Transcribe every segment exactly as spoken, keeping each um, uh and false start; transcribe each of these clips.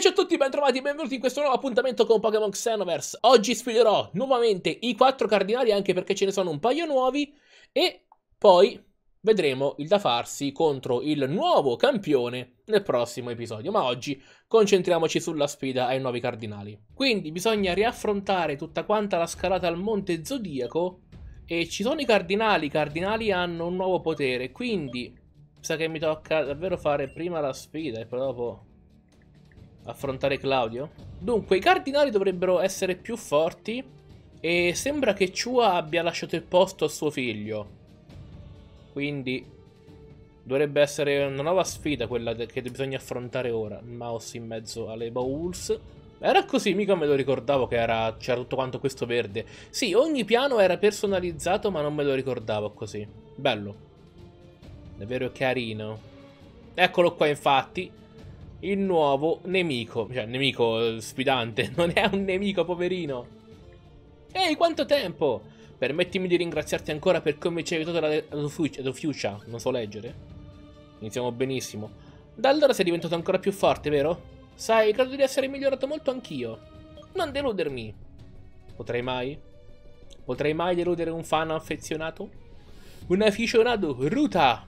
ciao a tutti, bentrovati e benvenuti in questo nuovo appuntamento con Pokémon Xenoverse. Oggi sfiderò nuovamente i quattro cardinali, anche perché ce ne sono un paio nuovi, e poi vedremo il da farsi contro il nuovo campione nel prossimo episodio. Ma oggi concentriamoci sulla sfida ai nuovi cardinali. Quindi bisogna riaffrontare tutta quanta la scalata al Monte Zodiaco, e ci sono i cardinali. I cardinali hanno un nuovo potere, quindi sa che mi tocca davvero fare prima la sfida e poi dopo affrontare Claudio. Dunque, i cardinali dovrebbero essere più forti e sembra che Chua abbia lasciato il posto a suo figlio. Quindi dovrebbe essere una nuova sfida quella che bisogna affrontare ora. Il mouse in mezzo alle bowls. Era così, mica me lo ricordavo che era c'era tutto quanto questo verde. Sì, ogni piano era personalizzato, ma non me lo ricordavo così. Bello. Davvero carino. Eccolo qua, infatti. Il nuovo nemico, cioè nemico sfidante, non è un nemico, poverino. Ehi, quanto tempo! Permettimi di ringraziarti ancora per come ci hai aiutato la Fuchsia, non so leggere. Iniziamo benissimo. Da allora sei diventato ancora più forte, vero? Sai, credo di essere migliorato molto anch'io. Non deludermi. Potrei mai? Potrei mai deludere un fan affezionato? Un aficionato, Ruta!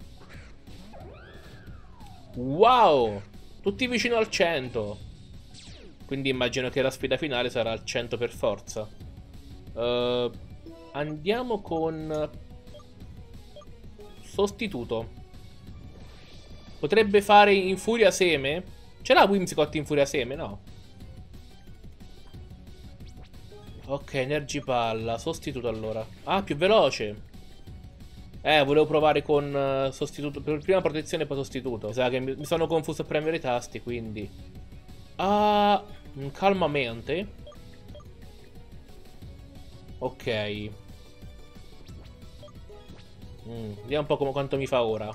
Wow! Tutti vicino al cento. Quindi immagino che la sfida finale sarà al cento per forza. uh, Andiamo con sostituto. Potrebbe fare Infuria Seme. Ce l'ha Whimsicott Infuria Seme? No. Ok, Energipalla. Sostituto allora. Ah, più veloce. Eh, volevo provare con uh, sostituto. Prima protezione e poi sostituto. Mi sa che mi, mi sono confuso a premere i tasti, quindi. Ah, calmamente. Ok. Mm, vediamo un po' come, quanto mi fa ora.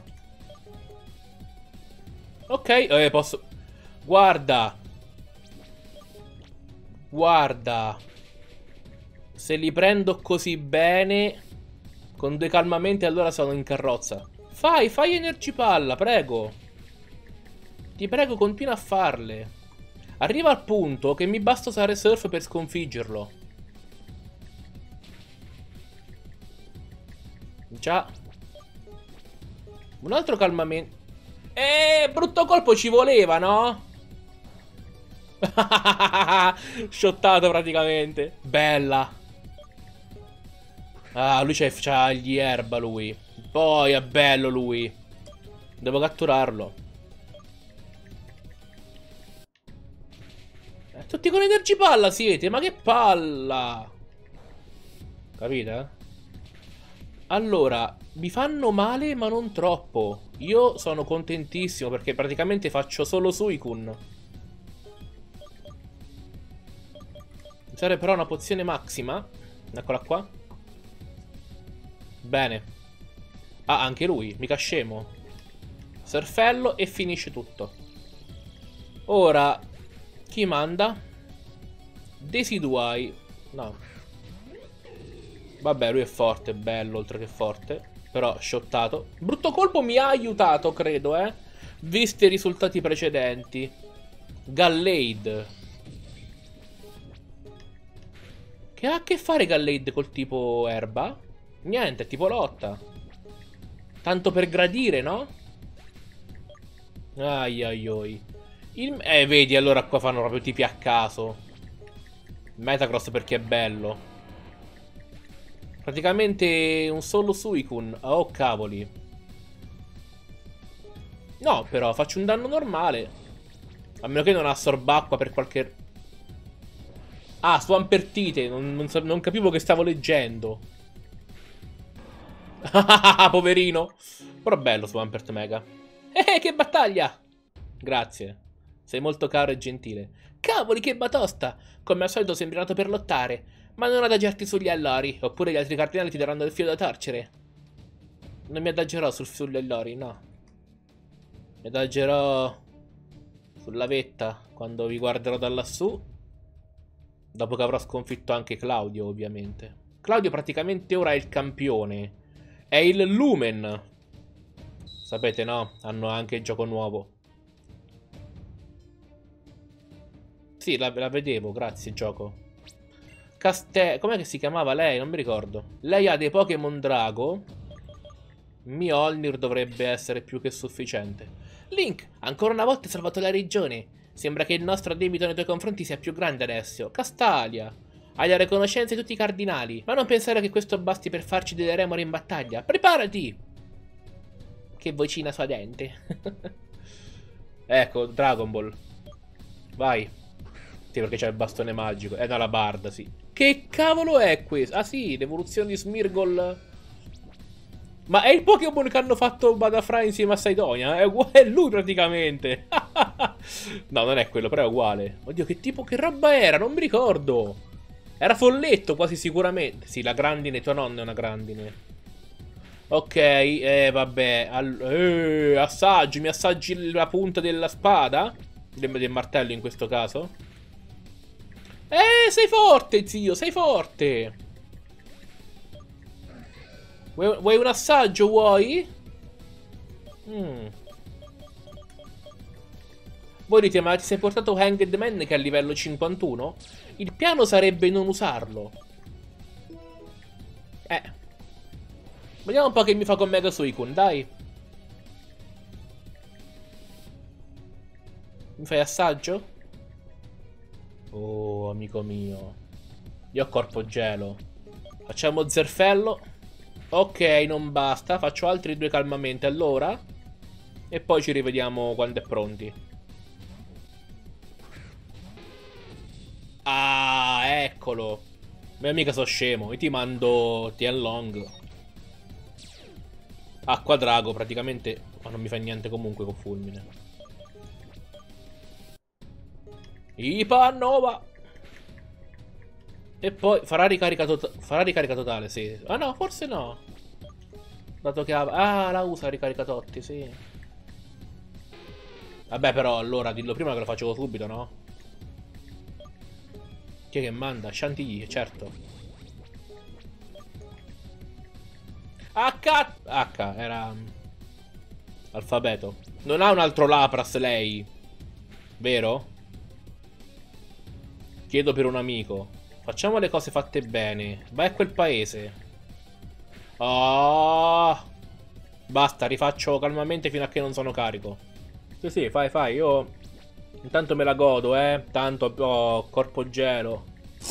Ok, eh, posso. Guarda. Guarda. Se li prendo così bene. Con due calmamenti allora sono in carrozza. Fai, fai Energipalla, prego. Ti prego, continua a farle. Arriva al punto che mi basta usare Surf per sconfiggerlo. Già. Un altro calmamento. Eh, brutto colpo ci voleva, no? Shottato praticamente. Bella. Ah, lui c'ha gli erba, lui. Poi è bello lui. Devo catturarlo. Eh, tutti con Energipalla siete, ma che palla. Capite? Allora, mi fanno male ma non troppo. Io sono contentissimo perché praticamente faccio solo Suicune. Mi serve però una pozione massima. Eccola qua. Bene. Ah, anche lui, mica scemo. Surfello e finisce tutto. Ora, chi manda? Decidueye. No. Vabbè, lui è forte, bello, oltre che forte. Però, shottato. Brutto colpo mi ha aiutato, credo, eh. Visti i risultati precedenti. Gallade. Che ha a che fare Gallade col tipo erba? Niente, è tipo lotta. Tanto per gradire, no? Ai ai ai. Il... Eh, vedi, allora qua fanno proprio tipi a caso. Metacross perché è bello. Praticamente un solo Suicune. Oh, cavoli. No, però, faccio un danno normale. A meno che non assorba acqua per qualche... Ah, Swampert. Non, non, non capivo che stavo leggendo. Poverino. Però bello Swampert Mega. Eh, che battaglia. Grazie. Sei molto caro e gentile. Cavoli, che batosta. Come al solito sembri nato per lottare. Ma non adagiarti sugli allori, oppure gli altri cardinali ti daranno il filo da torcere. Non mi adagerò sul, sugli allori, no. Mi adagerò sulla vetta quando vi guarderò da lassù. Dopo che avrò sconfitto anche Claudio, ovviamente. Claudio praticamente ora è il campione. È il Lumen. Sapete, no? Hanno anche il gioco nuovo. Sì, la, la vedevo, grazie, gioco. Caste... Com'è che si chiamava lei? Non mi ricordo. Lei ha dei Pokémon Drago. Mjolnir dovrebbe essere più che sufficiente. Link, ancora una volta hai salvato la regione. Sembra che il nostro debito nei tuoi confronti sia più grande adesso. Castalia, hai la riconoscenza di tutti i cardinali. Ma non pensare che questo basti per farci delle remore in battaglia. Preparati! Che vocina suadente. Ecco, Dragon Ball. Vai. Sì, perché c'è il bastone magico. È dalla barda, sì. Che cavolo è questo? Ah sì, l'evoluzione di Smeargle. Ma è il Pokémon che hanno fatto Badafra insieme a Saidonia? È, è lui praticamente. No, non è quello, però è uguale. Oddio, che tipo, che roba era? Non mi ricordo. Era folletto, quasi sicuramente. Sì, la grandine, tua nonna è una grandine. Ok, eh, vabbè. All eh, assaggi, mi assaggi la punta della spada? Del, del martello in questo caso. Eh, sei forte, zio, sei forte. Vuoi, vuoi un assaggio, vuoi? Mm. Voi dite, ma ti sei portato Hanged Man che è a livello cinquantuno? Il piano sarebbe non usarlo. Eh. Vediamo un po' che mi fa con Mega Suicune, dai. Mi fai assaggio? Oh, amico mio. Io ho corpo gelo. Facciamo zerfello. Ok, non basta. Faccio altri due calmamente allora. E poi ci rivediamo quando è pronti. Ah, eccolo. Ma mica so scemo. Io ti mando Tianlong. Acqua drago, praticamente. Ma non mi fa niente comunque con fulmine. Ipannova. E poi farà ricarica, to farà ricarica totale, sì. Ah no, forse no. Dato che ha... Ah, la usa ricarica totti, sì. Vabbè, però allora dillo prima che lo facevo subito, no? Chi è che manda? Chantilly, certo. H... H, era... alfabeto. Non ha un altro Lapras lei, vero? Chiedo per un amico. Facciamo le cose fatte bene. Vai a quel paese. Oh. Basta, rifaccio calmamente fino a che non sono carico. Sì, sì, fai, fai. Io intanto me la godo, eh. Tanto ho corpo gelo.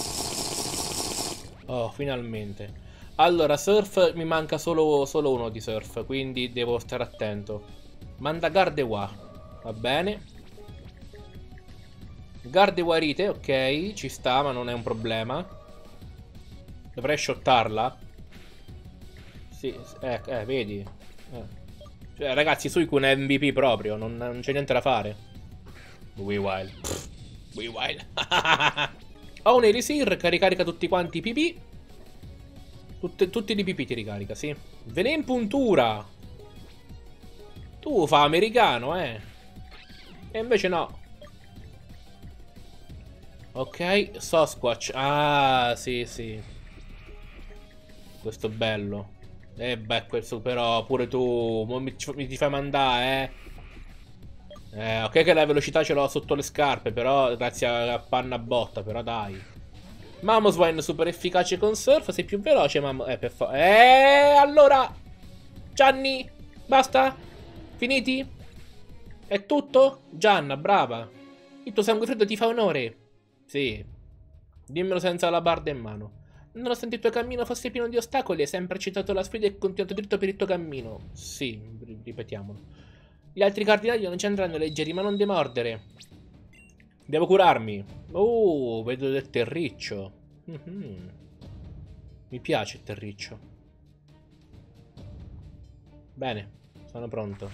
Oh, finalmente. Allora, surf mi manca solo, solo uno di surf, quindi devo stare attento. Manda Gardevoir. Va bene. Gardeguarite, ok, ci sta, ma non è un problema. Dovrei shottarla. Sì, eh, eh vedi. Eh. Cioè, ragazzi, Suicune è M V P proprio, non, non c'è niente da fare. Weavile. Weavile. Ho un Elisir che ricarica tutti quanti i P P. Tutte, tutti i P P ti ricarica, sì. Ve in puntura. Tu fa americano, eh. E invece no. Ok, Sasquatch. Ah, sì, sì. Questo bello. E eh, beh, questo però pure tu mi, mi ti fai mandare, eh. Eh, ok che la velocità ce l'ho sotto le scarpe, però grazie a panna botta, però dai. Mamoswine super efficace con surf, sei più veloce, mamma. Eh, per fa... Eh, allora. Gianni, basta? Finiti? È tutto? Gianna, brava. Il tuo sangue freddo ti fa onore. Sì. Dimmelo senza la barda in mano. Nonostante il tuo cammino fosse pieno di ostacoli, hai sempre accettato la sfida e continuato dritto per il tuo cammino. Sì, ripetiamolo. Gli altri cardinali non ci andranno leggeri, ma non demordere. Devo curarmi. Oh, vedo del terriccio. Mm-hmm. Mi piace il terriccio. Bene, sono pronto.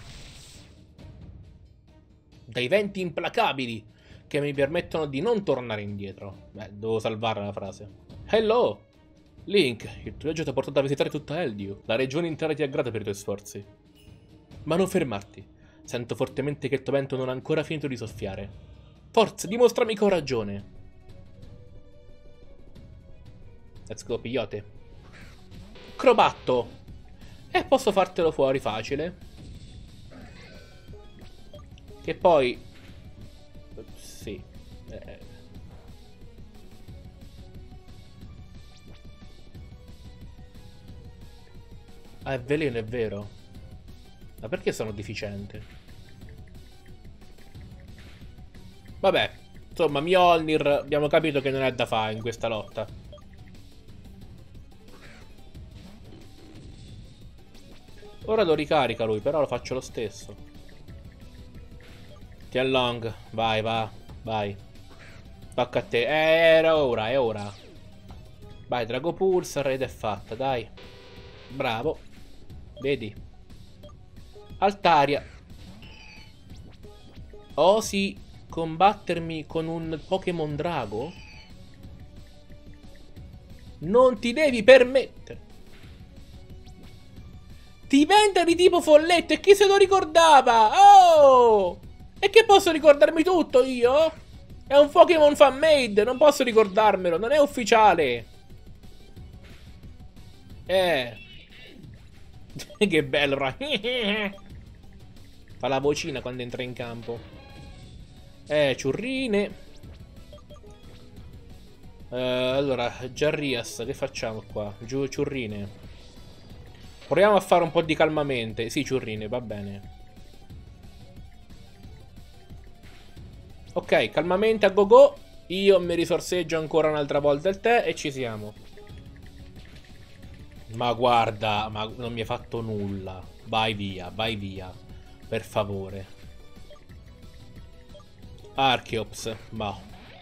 Dai venti implacabili che mi permettono di non tornare indietro. Beh, devo salvare la frase. Hello! Link, il tuo viaggio ti ha portato a visitare tutta Eldio. La regione intera ti è grata per i tuoi sforzi. Ma non fermarti. Sento fortemente che il tuo vento non ha ancora finito di soffiare. Forza, dimostrami che ho ragione. Let's go, pigliote. Crobatto. E posso fartelo fuori facile. Che poi... Sì. Eh, Ah, è veleno, è vero. Ma perché sono deficiente? Vabbè, insomma, Mjolnir abbiamo capito che non è da fare in questa lotta. Ora lo ricarica lui, però lo faccio lo stesso. Tianlong, vai, va, vai. Tocca a te. Eh, era ora, è ora. Vai, Drago Pulsar ed è fatta, dai. Bravo. Vedi. Altaria. Osi combattermi con un Pokémon Drago? Non ti devi permettere. Diventa di tipo folletto e chi se lo ricordava? Oh! E che posso ricordarmi tutto io? È un Pokémon fan-made, non posso ricordarmelo, non è ufficiale. Eh. Che bello, fra. Fa la vocina quando entra in campo. Eh, ciurrine. Uh, allora, Jarrias, che facciamo qua? Giù, ciurrine. Proviamo a fare un po' di calmamente. Sì, ciurrine, va bene. Ok, calmamente a go go. Io mi risorseggio ancora un'altra volta il tè e ci siamo. Ma guarda, ma non mi hai fatto nulla. Vai via, vai via. Per favore. Archeops, ma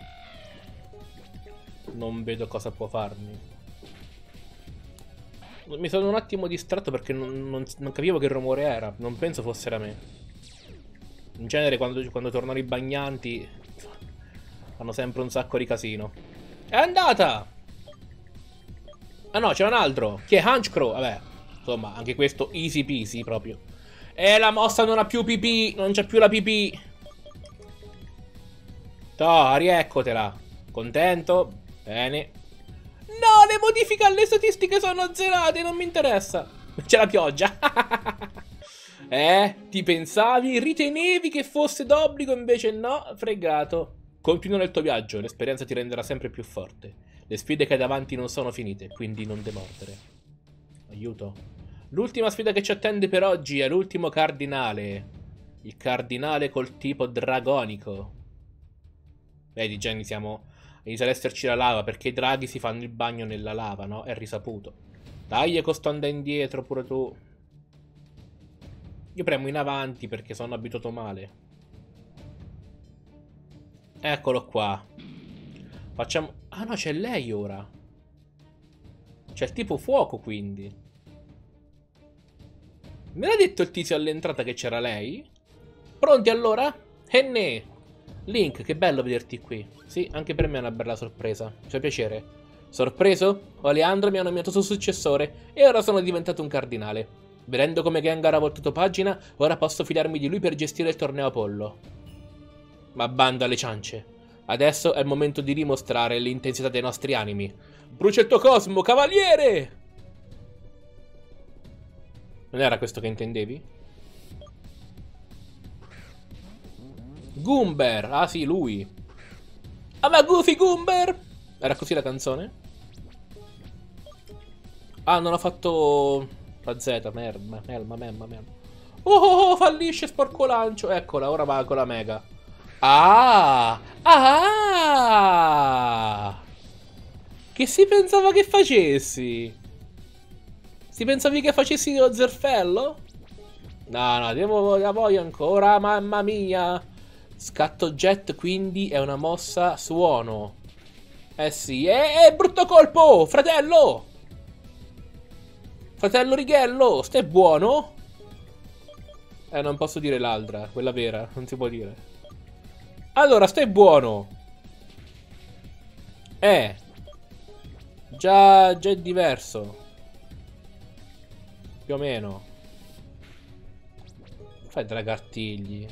non vedo cosa può farmi. Mi sono un attimo distratto perché non, non, non capivo che rumore era. Non penso fosse da me. In genere quando, quando tornano i bagnanti fanno sempre un sacco di casino. È andata! Ah no, c'è un altro. Chi è Hunchcrow? Vabbè, insomma, anche questo easy peasy proprio. E la mossa non ha più pipì. Non c'è più la pipì. Toh, rieccotela. Contento? Bene. No, le modifiche alle statistiche sono azzerate. Non mi interessa. C'è la pioggia. Eh, ti pensavi? Ritenevi che fosse d'obbligo, invece no. Fregato. Continua nel tuo viaggio. L'esperienza ti renderà sempre più forte. Le sfide che hai davanti non sono finite, quindi non demordere. Aiuto. L'ultima sfida che ci attende per oggi è l'ultimo cardinale. Il cardinale col tipo dragonico. Vedi, già iniziamo... Inizia ad esserci la lava, perché i draghi si fanno il bagno nella lava, no? È risaputo. Dai, costo andare indietro pure tu. Io premo in avanti perché sono abituato male. Eccolo qua. Facciamo... Ah no, c'è lei ora. C'è il tipo fuoco, quindi. Me l'ha detto il tizio all'entrata che c'era lei? Pronti allora? E ne. Link, che bello vederti qui. Sì, anche per me è una bella sorpresa. Ci fa piacere. Sorpreso? Oleandro mi ha nominato suo successore e ora sono diventato un cardinale. Vedendo come Gengar ha voltato pagina, ora posso fidarmi di lui per gestire il torneo Apollo. Ma bando alle ciance. Adesso è il momento di dimostrare l'intensità dei nostri animi. Brucia il tuo cosmo, cavaliere! Non era questo che intendevi? Goomber! Ah sì, lui. Ah ma Goofy Goomber! Era così la canzone? Ah, non ho fatto la Z, merda, merda, merda, merda. Oh, oh, oh, fallisce, sporco lancio. Eccola, ora va con la mega. Ah! Ah! Che si pensava che facessi? Si pensavi che facessi lo zerfello? No, no, devo, la voglio ancora, mamma mia. Scatto jet, quindi è una mossa suono. Eh sì, è, è brutto colpo, fratello! Fratello Righello, stai buono? Eh, non posso dire l'altra, quella vera, non si può dire. Allora, stai buono. Eh. Già, già è diverso. Più o meno. Fai dragartigli.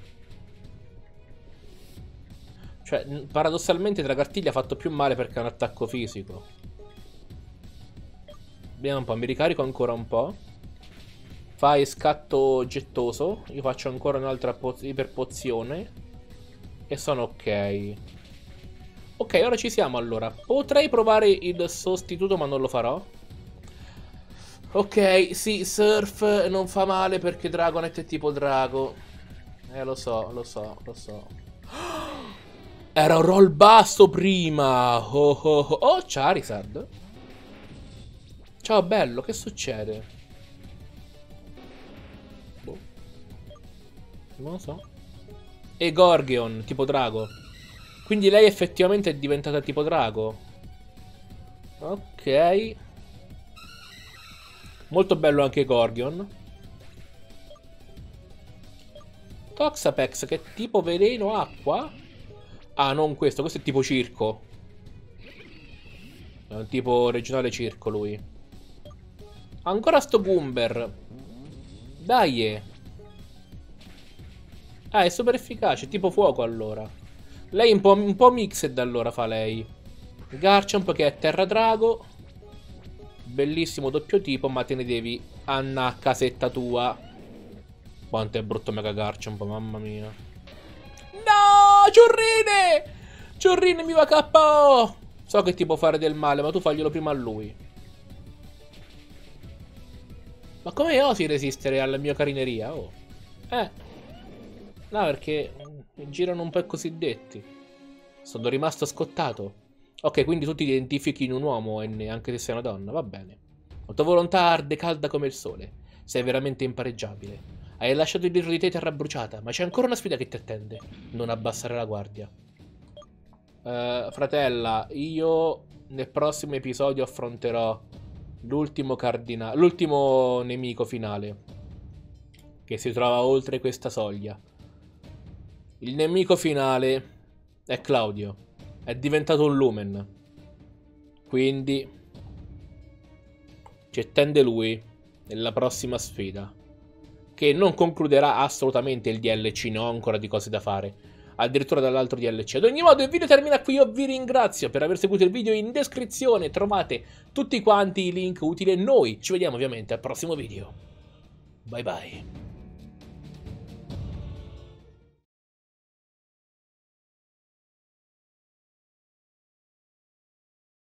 Cioè, paradossalmente Dragartiglia ha fatto più male perché è un attacco fisico. Vediamo un po', mi ricarico ancora un po'. Fai scatto gettoso. Io faccio ancora un'altra iperpozione. E sono ok. Ok, ora ci siamo allora. Potrei provare il sostituto ma non lo farò. Ok, sì, Surf non fa male perché Dragonet è tipo drago. Eh, lo so, lo so, lo so. Era un roll basso prima. Oh, oh, oh. Oh, Charizard. Ciao, bello, che succede? Boh. Non lo so. E Gorgion, tipo drago. Quindi lei effettivamente è diventata tipo drago. Ok. Molto bello anche Gorgion. Toxapex, che è tipo veleno acqua? Ah, non questo, questo è tipo circo. È un tipo regionale circo lui. Ancora sto Goomber. Dai. Ah, è super efficace, tipo fuoco allora. Lei un po', un po' mixed allora fa lei. Garchomp che è terra drago. Bellissimo doppio tipo, ma te ne devi andare a casetta tua. Quanto è brutto Mega Garchomp, mamma mia. No, Ciorrine! Ciorrine mi va K O. So che ti può fare del male, ma tu faglielo prima a lui. Ma come osi resistere alla mia carineria? Oh. Eh. No, perché girano un po' i cosiddetti. Sono rimasto scottato. Ok, quindi tu ti identifichi in un uomo, N, anche se sei una donna, va bene. La tua volontà arde calda come il sole. Sei veramente impareggiabile. Hai lasciato dietro di te terra bruciata, ma c'è ancora una sfida che ti attende. Non abbassare la guardia. Uh, fratella, io nel prossimo episodio affronterò l'ultimo cardinale, l'ultimo nemico finale, che si trova oltre questa soglia. Il nemico finale è Claudio. È diventato un lumen. Quindi ci attende lui nella prossima sfida, che non concluderà assolutamente il D L C, ne ho ancora di cose da fare, addirittura dall'altro D L C. Ad ogni modo il video termina qui, io vi ringrazio per aver seguito il video. In descrizione trovate tutti quanti i link utili e noi ci vediamo ovviamente al prossimo video. Bye bye.